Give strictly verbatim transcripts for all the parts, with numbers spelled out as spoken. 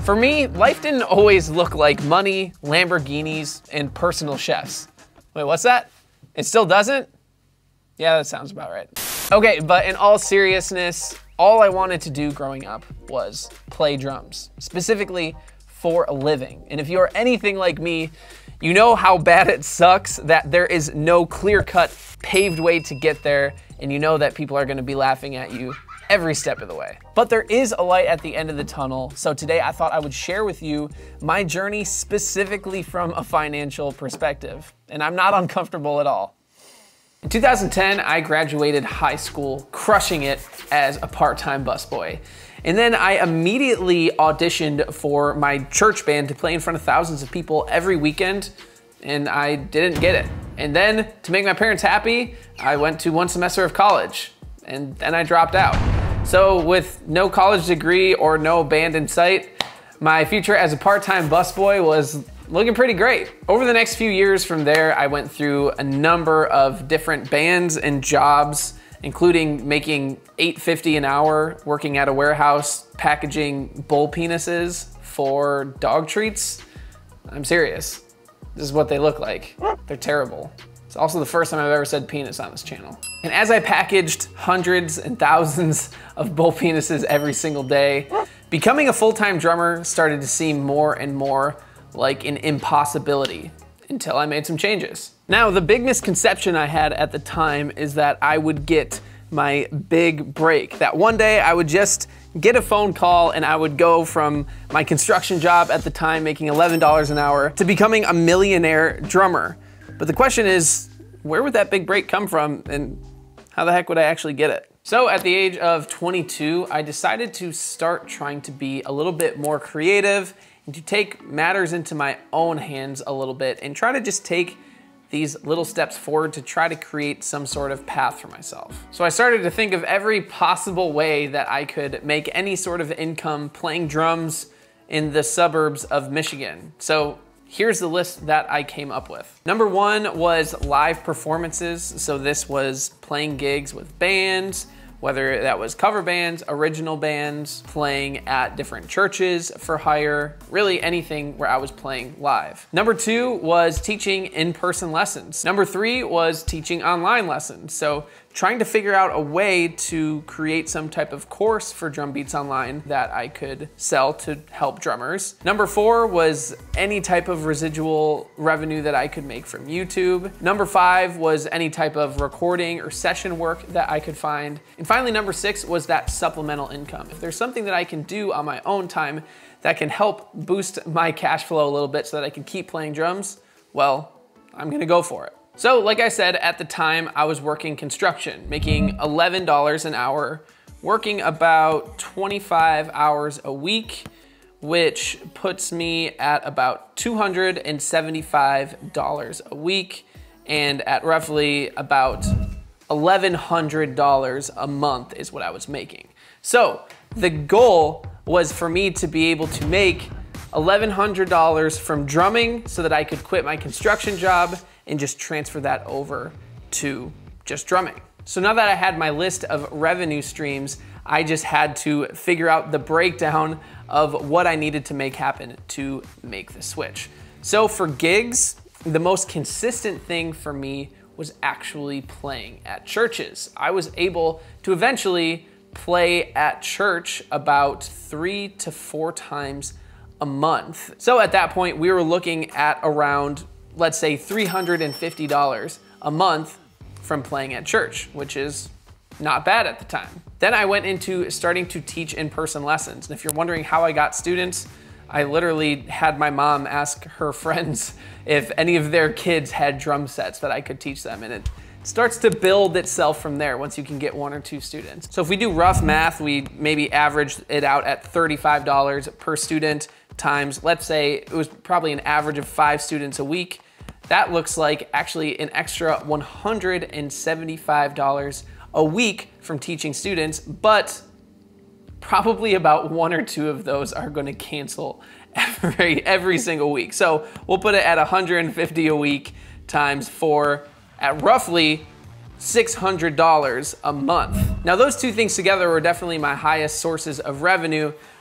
For me, life didn't always look like money, Lamborghinis, and personal chefs. Wait, what's that? It still doesn't? Yeah, that sounds about right. Okay, but in all seriousness, all I wanted to do growing up was play drums, specifically for a living. And if you're anything like me, you know how bad it sucks that there is no clear-cut, paved way to get there, and you know that people are gonna be laughing at you every step of the way. But there is a light at the end of the tunnel, so today I thought I would share with you my journey specifically from a financial perspective, and I'm not uncomfortable at all. In two thousand ten, I graduated high school, crushing it as a part-time busboy. And then I immediately auditioned for my church band to play in front of thousands of people every weekend, and I didn't get it. And then, to make my parents happy, I went to one semester of college, and then I dropped out. So with no college degree or no band in sight, my future as a part-time busboy was looking pretty great. Over the next few years from there, I went through a number of different bands and jobs, including making eight fifty an hour, working at a warehouse, packaging bull penises for dog treats. I'm serious. This is what they look like. They're terrible. It's also the first time I've ever said penis on this channel. And as I packaged hundreds and thousands of bull penises every single day, becoming a full-time drummer started to seem more and more like an impossibility until I made some changes. Now, the big misconception I had at the time is that I would get my big break, that one day I would just get a phone call and I would go from my construction job at the time making eleven dollars an hour to becoming a millionaire drummer. But the question is, where would that big break come from and how the heck would I actually get it? So at the age of twenty-two, I decided to start trying to be a little bit more creative and to take matters into my own hands a little bit and try to just take these little steps forward to try to create some sort of path for myself. So I started to think of every possible way that I could make any sort of income playing drums in the suburbs of Michigan. So here's the list that I came up with. Number one was live performances. So this was playing gigs with bands, whether that was cover bands, original bands, playing at different churches for hire, really anything where I was playing live. Number two was teaching in-person lessons. Number three was teaching online lessons. So trying to figure out a way to create some type of course for Drum Beats Online that I could sell to help drummers. Number four was any type of residual revenue that I could make from YouTube. Number five was any type of recording or session work that I could find. And finally, number six was that supplemental income. If there's something that I can do on my own time that can help boost my cash flow a little bit so that I can keep playing drums, well, I'm gonna go for it. So like I said, at the time I was working construction, making eleven dollars an hour, working about twenty-five hours a week, which puts me at about two hundred seventy-five dollars a week and at roughly about eleven hundred dollars a month is what I was making. So the goal was for me to be able to make eleven hundred dollars from drumming so that I could quit my construction job and just transfer that over to just drumming. So now that I had my list of revenue streams, I just had to figure out the breakdown of what I needed to make happen to make the switch. So for gigs, the most consistent thing for me was actually playing at churches. I was able to eventually play at church about three to four times a month. So at that point, we were looking at around, let's say three hundred fifty dollars a month from playing at church, which is not bad at the time. Then I went into starting to teach in-person lessons. And if you're wondering how I got students, I literally had my mom ask her friends if any of their kids had drum sets that I could teach them. And it starts to build itself from there once you can get one or two students. So if we do rough math, we maybe average it out at thirty-five dollars per student times, let's say it was probably an average of five students a week. That looks like actually an extra one hundred seventy-five dollars a week from teaching students, but probably about one or two of those are gonna cancel every, every single week. So we'll put it at one hundred fifty a week times four at roughly six hundred dollars a month. Now those two things together were definitely my highest sources of revenue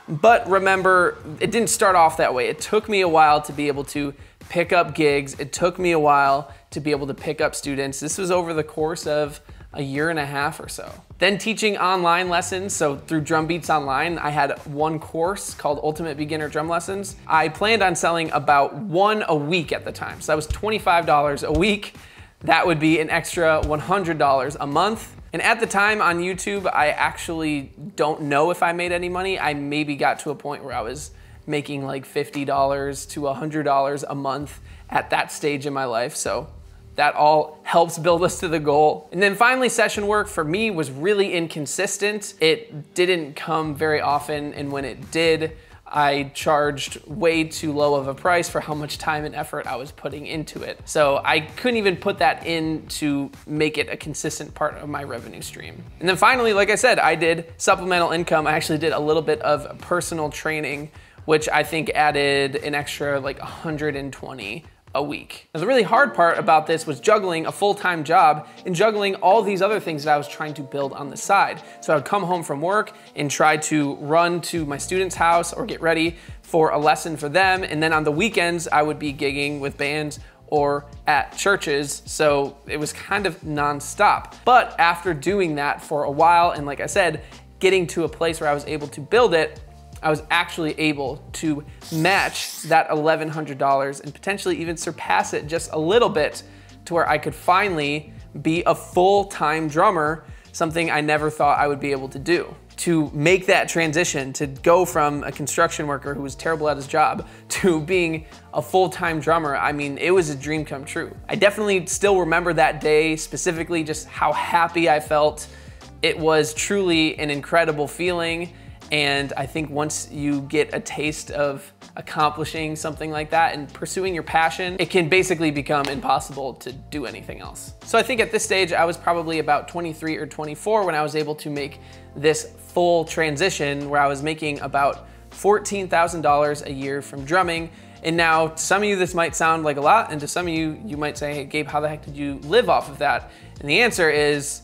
But remember, it didn't start off that way. It took me a while to be able to pick up gigs. It took me a while to be able to pick up students. This was over the course of a year and a half or so. Then teaching online lessons, so through Drum Beats Online, I had one course called Ultimate Beginner Drum Lessons. I planned on selling about one a week at the time, so that was twenty-five dollars a week. That would be an extra one hundred dollars a month. And at the time on YouTube, I actually don't know if I made any money. I maybe got to a point where I was making like fifty dollars to one hundred dollars a month at that stage in my life. So that all helps build us to the goal. And then finally, session work for me was really inconsistent. It didn't come very often, and when it did, I charged way too low of a price for how much time and effort I was putting into it. So I couldn't even put that in to make it a consistent part of my revenue stream. And then finally, like I said, I did supplemental income. I actually did a little bit of personal training, which I think added an extra like one hundred twenty a week. The really hard part about this was juggling a full-time job and juggling all these other things that I was trying to build on the side. So I would come home from work and try to run to my student's house or get ready for a lesson for them. And then on the weekends, I would be gigging with bands or at churches. So it was kind of nonstop. But after doing that for a while, and like I said, getting to a place where I was able to build it, I was actually able to match that eleven hundred dollars and potentially even surpass it just a little bit to where I could finally be a full-time drummer, something I never thought I would be able to do. To make that transition, to go from a construction worker who was terrible at his job to being a full-time drummer, I mean, it was a dream come true. I definitely still remember that day, specifically just how happy I felt. It was truly an incredible feeling. And I think once you get a taste of accomplishing something like that and pursuing your passion, it can basically become impossible to do anything else. So I think at this stage, I was probably about twenty-three or twenty-four when I was able to make this full transition where I was making about fourteen thousand dollars a year from drumming. And now to some of you, this might sound like a lot. And to some of you, you might say, hey, Gabe, how the heck did you live off of that? And the answer is,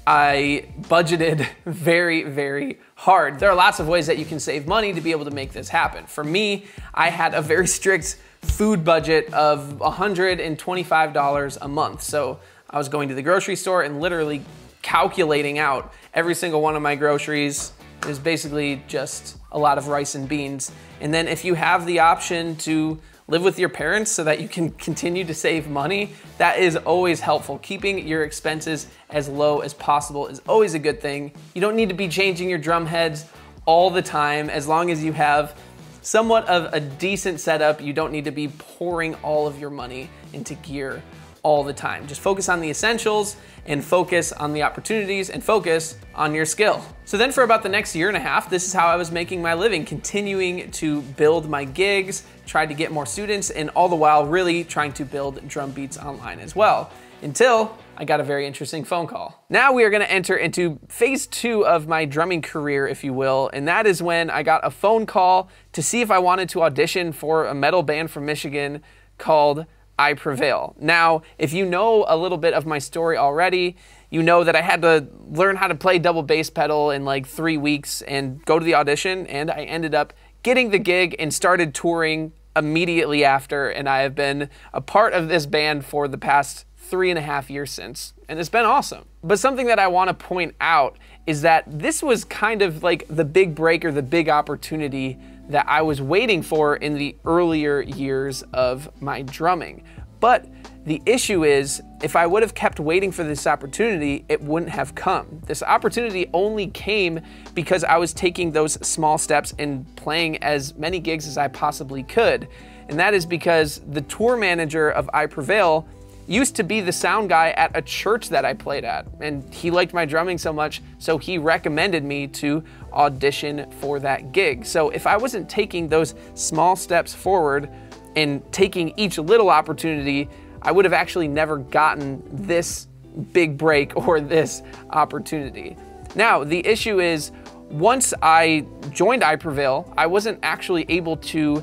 I budgeted very, very hard. There are lots of ways that you can save money to be able to make this happen. For me, I had a very strict food budget of one hundred twenty-five dollars a month. So I was going to the grocery store and literally calculating out every single one of my groceries. It was basically just a lot of rice and beans. And then if you have the option to live with your parents so that you can continue to save money, that is always helpful. Keeping your expenses as low as possible is always a good thing. You don't need to be changing your drum heads all the time. As long as you have somewhat of a decent setup, you don't need to be pouring all of your money into gear all the time. Just focus on the essentials and focus on the opportunities and focus on your skill. So then for about the next year and a half, this is how I was making my living, continuing to build my gigs, tried to get more students, and all the while really trying to build Drum Beats Online as well, until I got a very interesting phone call. Now we are gonna enter into phase two of my drumming career, if you will, and that is when I got a phone call to see if I wanted to audition for a metal band from Michigan called I Prevail. Now, if you know a little bit of my story already, you know that I had to learn how to play double bass pedal in like three weeks and go to the audition, and I ended up getting the gig and started touring immediately after, and I have been a part of this band for the past three and a half years since, and it's been awesome. But something that I want to point out is that this was kind of like the big break or the big opportunity that I was waiting for in the earlier years of my drumming. But the issue is, if I would have kept waiting for this opportunity, it wouldn't have come. This opportunity only came because I was taking those small steps and playing as many gigs as I possibly could. And that is because the tour manager of I Prevail used to be the sound guy at a church that I played at, and he liked my drumming so much, so he recommended me to audition for that gig. So if I wasn't taking those small steps forward and taking each little opportunity, I would have actually never gotten this big break or this opportunity. Now, the issue is, once I joined I Prevail, I wasn't actually able to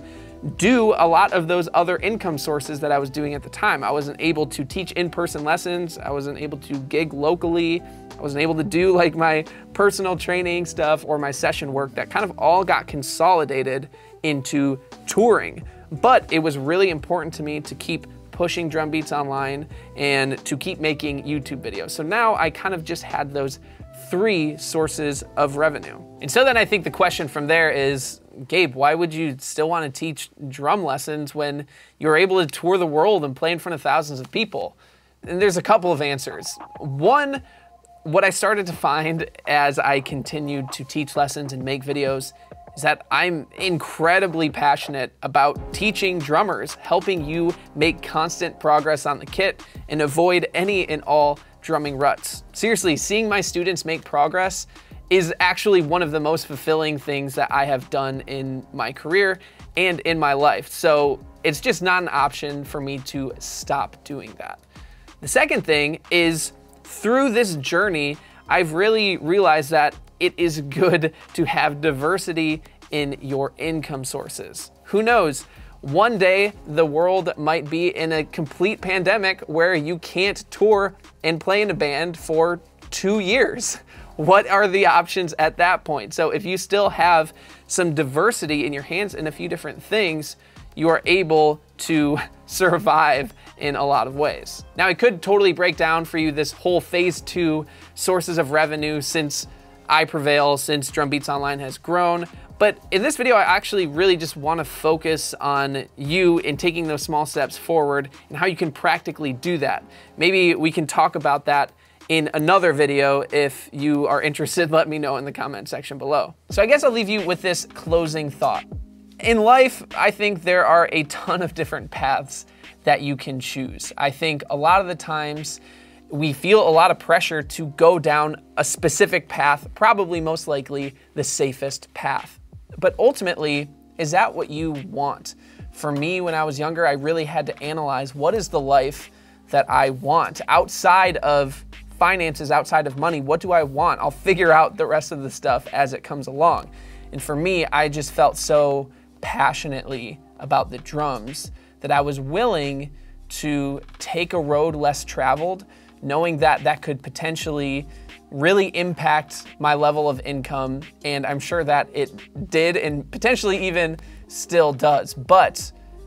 do a lot of those other income sources that I was doing at the time. I wasn't able to teach in-person lessons. I wasn't able to gig locally. I wasn't able to do like my personal training stuff or my session work. That kind of all got consolidated into touring. But it was really important to me to keep pushing Drum Beats online and to keep making YouTube videos. So now I kind of just had those three sources of revenue. And so then I think the question from there is, Gabe, why would you still want to teach drum lessons when you're able to tour the world and play in front of thousands of people? And there's a couple of answers. One, what I started to find as I continued to teach lessons and make videos is that I'm incredibly passionate about teaching drummers, helping you make constant progress on the kit and avoid any and all drumming ruts. Seriously, seeing my students make progress is actually one of the most fulfilling things that I have done in my career and in my life. So it's just not an option for me to stop doing that. The second thing is, through this journey, I've really realized that it is good to have diversity in your income sources. Who knows? One day the world might be in a complete pandemic where you can't tour and play in a band for two years. What are the options at that point? So if you still have some diversity in your hands in a few different things, you are able to survive in a lot of ways. Now, I could totally break down for you this whole phase two sources of revenue since I Prevail, since Drum Beats Online has grown. But in this video, I actually really just want to focus on you in taking those small steps forward and how you can practically do that. Maybe we can talk about that in another video. If you are interested, let me know in the comment section below. So I guess I'll leave you with this closing thought. In life, I think there are a ton of different paths that you can choose. I think a lot of the times we feel a lot of pressure to go down a specific path, probably most likely the safest path. But ultimately, is that what you want? For me, when I was younger, I really had to analyze, what is the life that I want outside of finances, outside of money? What do I want? I'll figure out the rest of the stuff as it comes along. And for me, I just felt so passionately about the drums that I was willing to take a road less traveled, knowing that that could potentially really impact my level of income. And I'm sure that it did and potentially even still does. But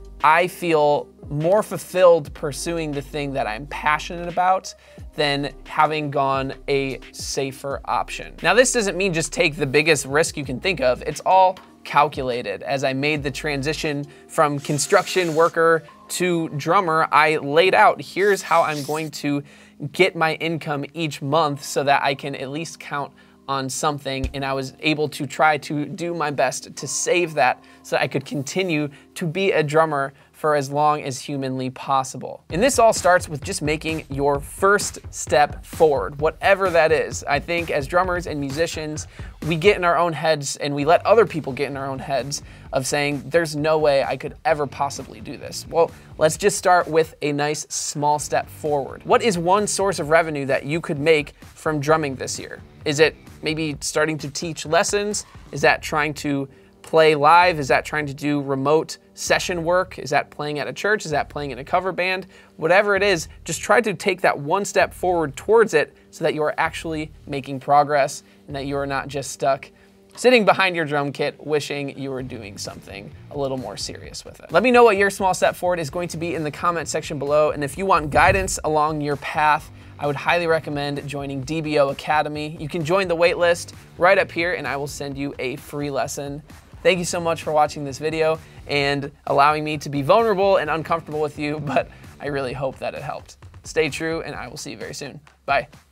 I feel more fulfilled pursuing the thing that I'm passionate about than having gone a safer option. Now, this doesn't mean just take the biggest risk you can think of. It's all calculated. As I made the transition from construction worker to drummer, I laid out, here's how I'm going to get my income each month so that I can at least count on something, and I was able to try to do my best to save that so I could continue to be a drummer for as long as humanly possible. And this all starts with just making your first step forward, whatever that is. I think as drummers and musicians, we get in our own heads and we let other people get in our own heads of saying, there's no way I could ever possibly do this. Well, let's just start with a nice small step forward. What is one source of revenue that you could make from drumming this year? Is it maybe starting to teach lessons? Is that trying to play live? Is that trying to do remote session work? Is that playing at a church? Is that playing in a cover band? Whatever it is, just try to take that one step forward towards it so that you are actually making progress and that you are not just stuck sitting behind your drum kit wishing you were doing something a little more serious with it. Let me know what your small step forward is going to be in the comment section below. And if you want guidance along your path, I would highly recommend joining D B O Academy. You can join the waitlist right up here and I will send you a free lesson. Thank you so much for watching this video and allowing me to be vulnerable and uncomfortable with you, but I really hope that it helped. Stay true and I will see you very soon. Bye.